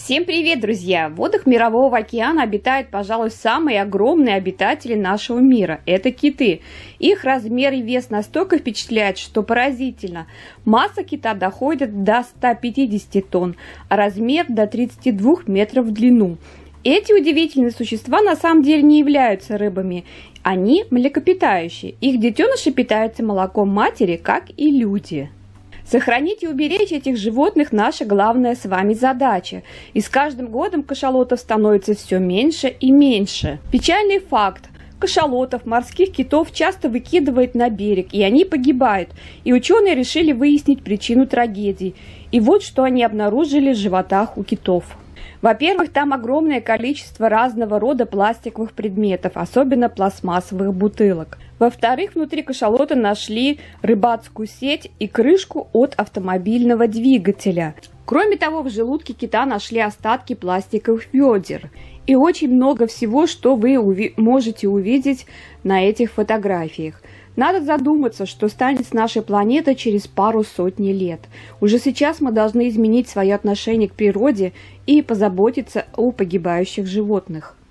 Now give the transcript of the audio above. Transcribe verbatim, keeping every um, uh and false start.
Всем привет, друзья! В водах Мирового океана обитают, пожалуй, самые огромные обитатели нашего мира. Это киты. Их размер и вес настолько впечатляют, что поразительно. Масса кита доходит до ста пятидесяти тонн, а размер до тридцати двух метров в длину. Эти удивительные существа на самом деле не являются рыбами. Они млекопитающие. Их детеныши питаются молоком матери, как и люди. Сохранить и уберечь этих животных – наша главная с вами задача. И с каждым годом кашалотов становится все меньше и меньше. Печальный факт. Кашалотов, морских китов часто выкидывает на берег, и они погибают. И ученые решили выяснить причину трагедии. И вот что они обнаружили в животах у китов. Во-первых, там огромное количество разного рода пластиковых предметов, особенно пластмассовых бутылок. Во-вторых, внутри кашалота нашли рыбацкую сеть и крышку от автомобильного двигателя. Кроме того, в желудке кита нашли остатки пластиковых ведер. И очень много всего, что вы уви- можете увидеть на этих фотографиях. Надо задуматься, что станет с нашей планетой через пару сотни лет. Уже сейчас мы должны изменить свое отношение к природе и позаботиться о погибающих животных.